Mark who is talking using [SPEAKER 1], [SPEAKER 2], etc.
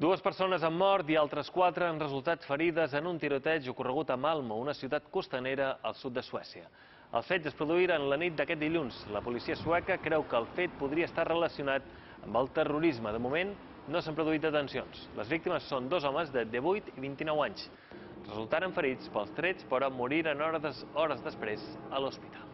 [SPEAKER 1] Dues persones han mort i altres 4 han resultat ferides en un tiroteig ocorregut a Malmö, una ciutat costanera al sud de Suècia. Els fets es produïren la nit d'aquest dilluns. La policia sueca creu que el fet podria estar relacionat amb el terrorisme. De moment, no s'han produït detencions. Les víctimes són 2 homes de 18 i 29 anys. Resultaren ferits pels trets, però moriren hores després a l'hospital.